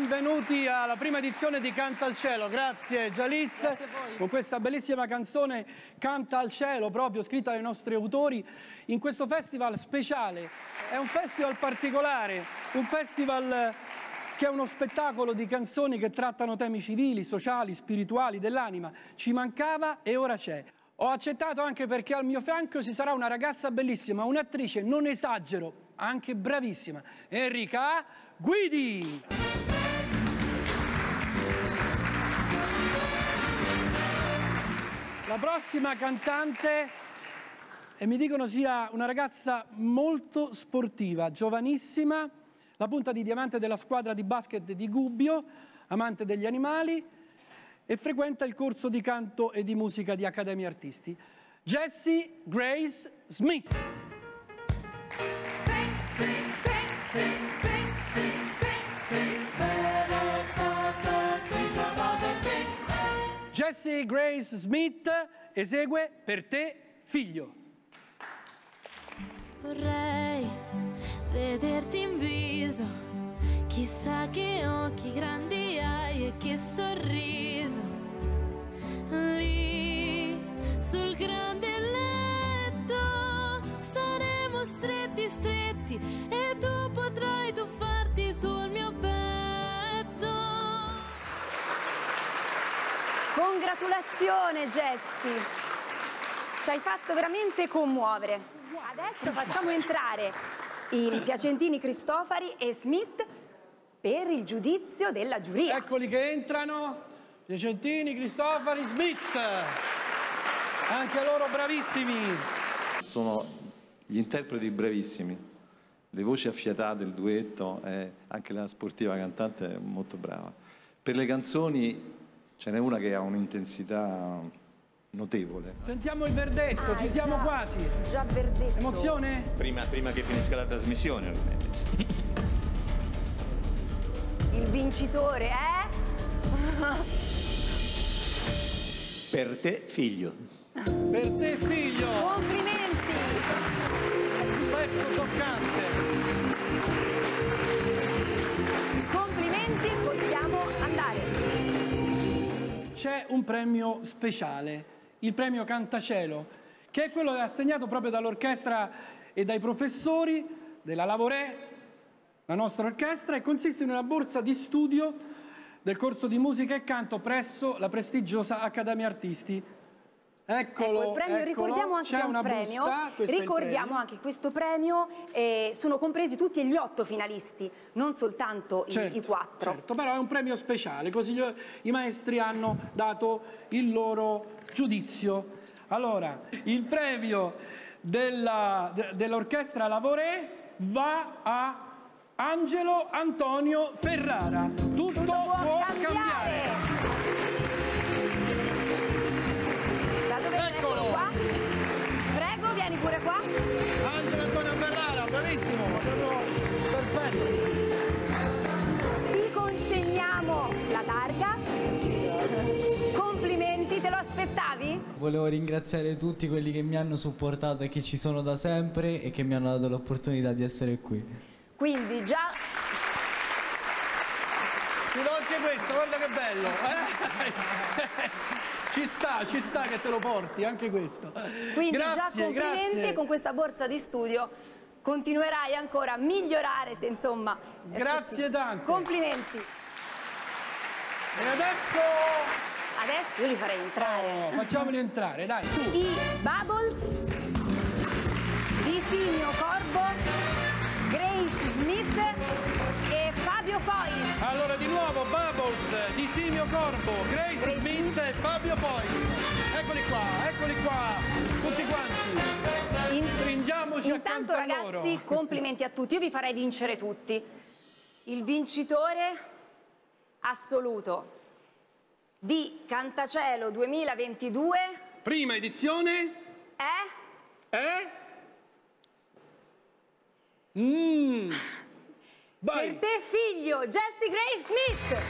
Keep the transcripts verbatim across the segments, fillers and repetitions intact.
benvenuti alla prima edizione di Canta al Cielo. Grazie Gialis, Grazie a voi. Con questa bellissima canzone Canta al Cielo, proprio scritta dai nostri autori, in questo festival speciale. È un festival particolare, un festival che è uno spettacolo di canzoni che trattano temi civili, sociali, spirituali, dell'anima. Ci mancava e ora c'è. Ho accettato anche perché al mio fianco ci sarà una ragazza bellissima, un'attrice, non esagero, anche bravissima, Enrica Guidi. La prossima cantante, e mi dicono sia una ragazza molto sportiva, giovanissima, la punta di diamante della squadra di basket di Gubbio, amante degli animali e frequenta il corso di canto e di musica di Accademia Artisti. Jessie Grace Smith. Jessie Grace Smith esegue Per te, figlio. Vorrei vederti in viso, chissà che occhi grandi hai e che sorriso. Lì sul grande letto staremo stretti stretti e tu potrai tuffarti sul mio petto. Congratulazione Jessie, ci hai fatto veramente commuovere. Adesso facciamo entrare i Piacentini Cristofari e Smith per il giudizio della giuria. Eccoli che entrano, Piacentini, Cristofari, Smith, anche loro bravissimi. Sono gli interpreti bravissimi, le voci affiatate, il duetto, e anche la sportiva cantante è molto brava. Per le canzoni ce n'è una che ha un'intensità notevole. Sentiamo il verdetto, Ah, ci siamo già, quasi. Già verdetto. Emozione? Prima, prima che finisca la trasmissione, ovviamente. Il vincitore è... Per te, figlio. Per te, figlio. Complimenti! Un pezzo toccante. Complimenti, possiamo andare. C'è un premio speciale, il premio Cantacielo, che è quello assegnato proprio dall'orchestra e dai professori della Lavorè, la nostra orchestra, e consiste in una borsa di studio del corso di musica e canto presso la prestigiosa Accademia Artisti. Eccolo, Ecco, il premio, eccolo. ricordiamo anche C'è un una premio, busta, questo è il ricordiamo premio. anche questo premio, eh, sono compresi tutti gli otto finalisti, non soltanto i, Certo, i quattro. certo, però è un premio speciale, così gli- i maestri hanno dato il loro giudizio. Allora, il premio della- de- dell'orchestra Lavorè va a Angelo Antonio Ferrara. Tutto, Tutto può, può cambiare. cambiare. Da dove viene? Eccolo. Eccolo qua. Prego, vieni pure qua. Angelo Antonio Ferrara, bravissimo, proprio perfetto. Ti consegniamo la targa. Complimenti, te lo aspettavi? Volevo ringraziare tutti quelli che mi hanno supportato e che ci sono da sempre e che mi hanno dato l'opportunità di essere qui. Quindi già... Ti do anche questo, guarda che bello. Eh? Ci sta, ci sta che te lo porti, anche questo. Quindi Grazie, già complimenti, grazie. con questa borsa di studio continuerai ancora a migliorare se insomma... è Grazie possibile. tante. Complimenti. E adesso... Adesso io li farei entrare. Oh, facciamoli entrare, dai, su. I Bubbles di Simio Corbo, Grace Smith e Fabio Fois. Allora di nuovo Bubbles di Simio Corbo, Grace, Grace Smith e Fabio Fois. Eccoli qua, eccoli qua, tutti quanti. In- Stringiamoci Intanto accanto a loro. ragazzi, complimenti a tutti. Io vi farei vincere tutti. Il vincitore assoluto di Cantacielo duemilaventidue Prima edizione è... è... Mmm... Vai! Per te figlio, Jessie Grace Smith!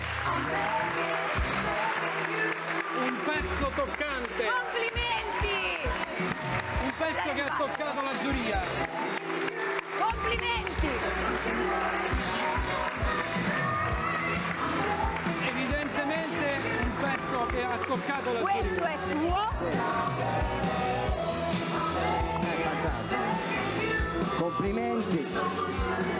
Un pezzo toccante! Complimenti! Un pezzo che ha toccato la giuria! Complimenti! ha toccato la Questo è tuo. Fantastico. Complimenti.